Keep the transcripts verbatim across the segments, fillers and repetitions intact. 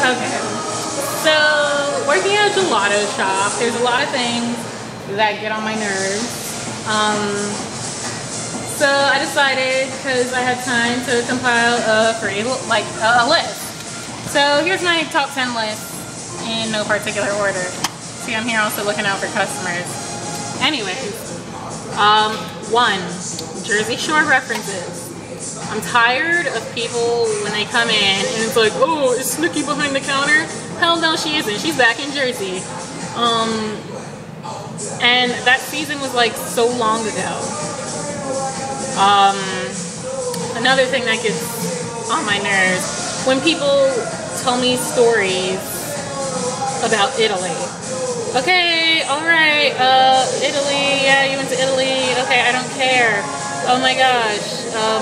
Okay. So, working at a gelato shop, there's a lot of things that get on my nerves. Um, so I decided, because I had time, to compile a free, like, a, a list. So here's my top ten list in no particular order. See, I'm here also looking out for customers. Anyways, um, one, Jersey Shore references. I'm tired of people when they come in and it's like, oh, is Snooki behind the counter? Hell no, she isn't. She's back in Jersey. Um, and that season was like so long ago. Um, another thing that gets on my nerves, when people tell me stories about Italy. Okay, alright, uh, Italy, yeah, you went to Italy. Okay, I don't care. Oh my gosh. Um,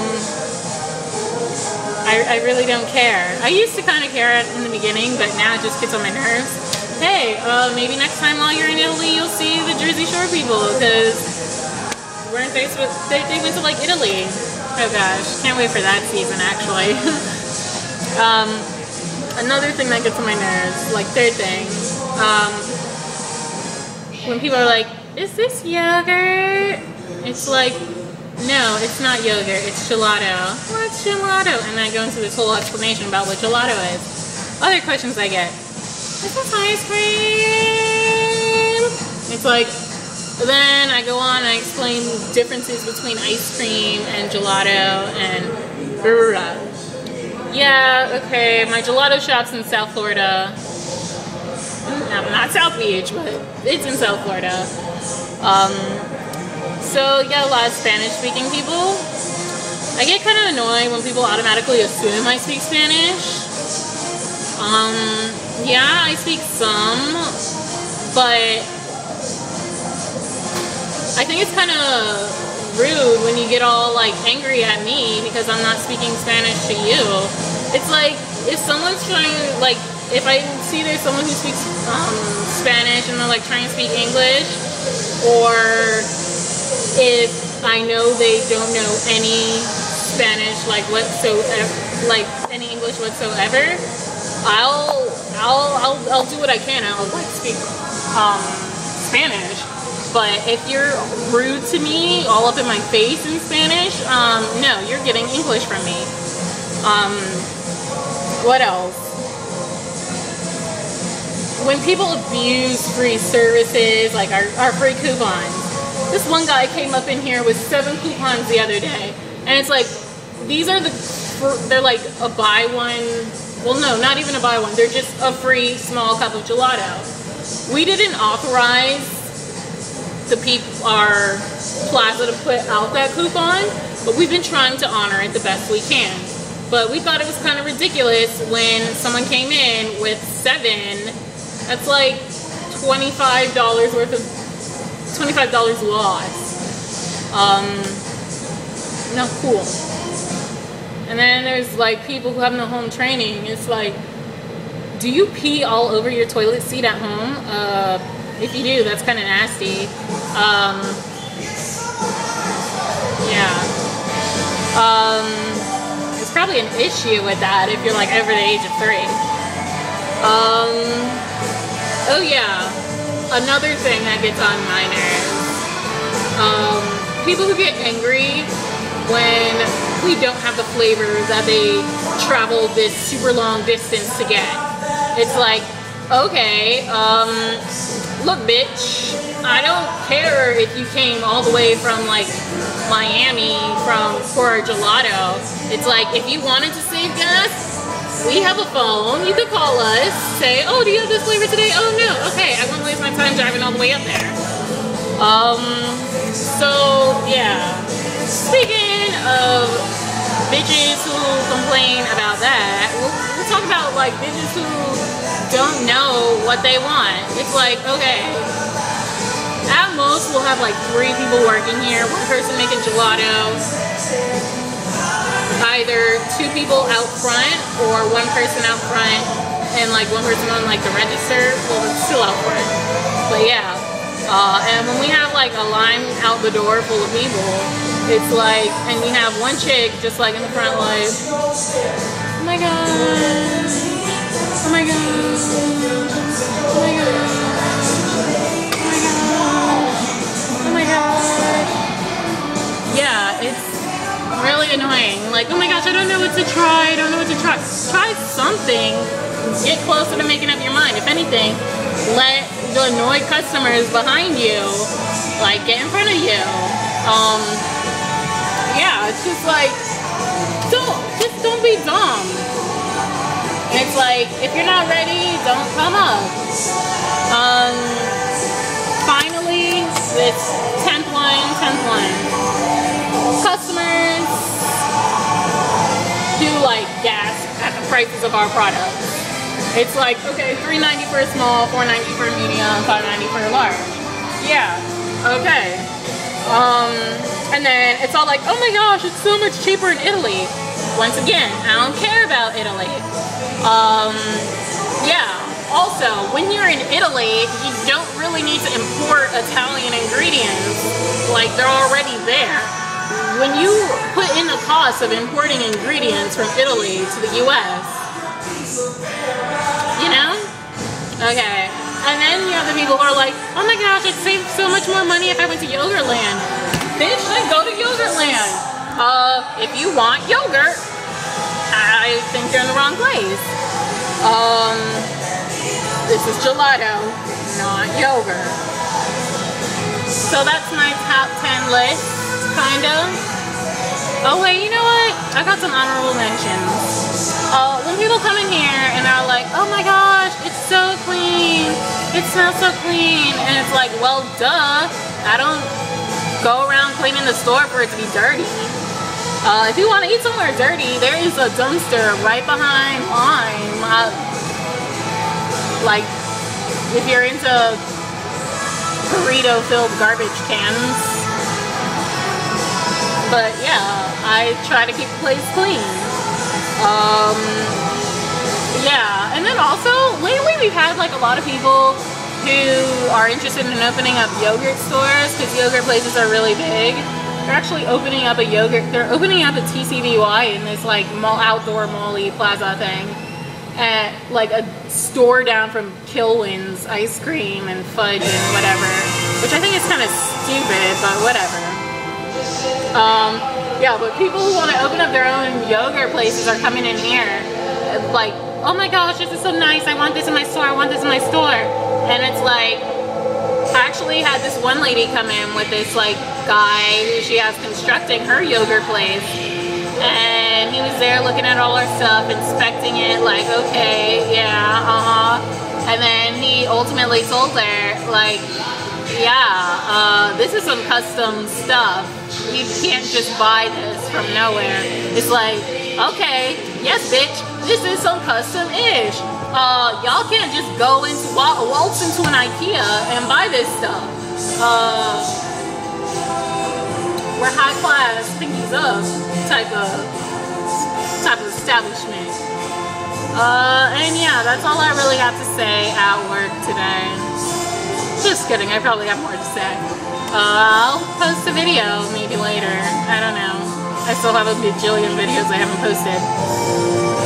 I, I really don't care. I used to kind of care in the beginning, but now it just gets on my nerves. Hey, uh, maybe next time while you're in Italy, you'll see the Jersey Shore people, because weren't they, they, they went to like Italy. Oh gosh, can't wait for that season actually. um, another thing that gets on my nerves, like third thing, um, when people are like, is this yogurt? It's like, no, it's not yogurt, it's gelato. What's gelato? And I go into this whole explanation about what gelato is. Other questions I get, is this ice cream? It's like, then I go on and I explain differences between ice cream and gelato and brrrah. Yeah, okay, my gelato shop's in South Florida. No, not South Beach, but it's in South Florida. Um, So you got a lot of Spanish-speaking people. I get kind of annoyed when people automatically assume I speak Spanish. Um, yeah, I speak some, but I think it's kind of rude when you get all like angry at me because I'm not speaking Spanish to you. It's like if someone's trying to, like, if I see there's someone who speaks um, Spanish and they're like trying to speak English, or if I know they don't know any Spanish, like whatsoever, like any English whatsoever, I'll I'll I'll, I'll do what I can. I'll like speak um, Spanish. But if you're rude to me, all up in my face in Spanish, um, no, you're getting English from me. Um, what else? When people abuse free services, like our, our free coupons. This one guy came up in here with seven coupons the other day, and it's like, these are the, they're like a buy one, well no, not even a buy one, they're just a free small cup of gelato. We didn't authorize the people, our plaza, to put out that coupon, but we've been trying to honor it the best we can. But we thought it was kind of ridiculous when someone came in with seven, that's like twenty-five dollars worth of twenty-five dollars loss. Um, not cool. And then there's like people who have no home training. It's like, do you pee all over your toilet seat at home? Uh, if you do, that's kind of nasty. Um, yeah. Um, there's probably an issue with that if you're like over the age of three. Um, oh yeah. Another thing that gets on my nerves, um, people who get angry when we don't have the flavor that they traveled this super long distance to get. It's like, okay, um, look bitch, I don't care if you came all the way from like Miami from for a gelato. It's like, if you wanted to save gas, we have a phone, you could call us, say, oh, do you have this flavor today? Oh no, okay, I won't waste my time driving all the way up there. Um, so, yeah. Speaking of bitches who complain about that, we'll, we'll talk about, like, bitches who don't know what they want. It's like, okay, at most we'll have, like, three people working here, one person making gelato, either two people out front or one person out front and like one person on like the register. Well, it's still out front, but yeah. Uh, and when we have like a line out the door full of people, it's like, and we have one chick just like in the front like, oh my god, oh my god. something, get closer to making up your mind. If anything, let the annoyed customers behind you, like, get in front of you. Um, yeah, it's just like, don't, just don't be dumb. And it's like, if you're not ready, don't come up. Um, finally, this tenth one, tenth one. Customers do like gasp at the prices of our products. It's like, okay, three ninety for a small, four ninety for a medium, five ninety for a large. Yeah, okay. Um, and then it's all like, oh my gosh, it's so much cheaper in Italy. Once again, I don't care about Italy. Um, yeah. Also, when you're in Italy, you don't really need to import Italian ingredients. Like, they're already there. When you put in the cost of importing ingredients from Italy to the U S, you know? Okay. And then you have the people who are like, oh my gosh, I'd save so much more money if I went to Yogurtland. Bitch, then go to Yogurtland. Uh, if you want yogurt, I think you're in the wrong place. Um, this is gelato, not yogurt. So that's my top ten list, kind of. Oh wait, you know what? I got some honorable mentions. Uh, when people come in here and they're like, oh my gosh, it's so clean. It smells so clean. And it's like, well, duh. I don't go around cleaning the store for it to be dirty. Uh, if you want to eat somewhere dirty, there is a dumpster right behind mine. Uh, like, if you're into burrito-filled garbage cans. But yeah, I try to keep the place clean. Um, yeah, and then also, lately we've had like a lot of people who are interested in opening up yogurt stores, because yogurt places are really big. They're actually opening up a yogurt, they're opening up a T C V Y in this like mall, outdoor mall-y plaza thing. At like a store down from Kilwin's ice cream and fudge and whatever. Which I think is kind of stupid, but whatever. Um, yeah, but people who want to open up their own yogurt places are coming in here. Like, oh my gosh, this is so nice. I want this in my store. I want this in my store. And it's like, I actually had this one lady come in with this like guy who she has constructing her yogurt place. And he was there looking at all her stuff, inspecting it, like, okay, yeah, uh-huh. And then he ultimately told her, like, yeah, uh, this is some custom stuff. You can't just buy this from nowhere. It's like, okay, yes, bitch, this is some custom-ish. Uh, y'all can't just go into, waltz into an IKEA and buy this stuff. Uh, we're high class, pinkies up type of, type of establishment. Uh, and yeah, that's all I really have to say at work today. Just kidding, I probably have more to say. Uh, I'll post a video maybe later. I don't know. I still have a bajillion videos I haven't posted.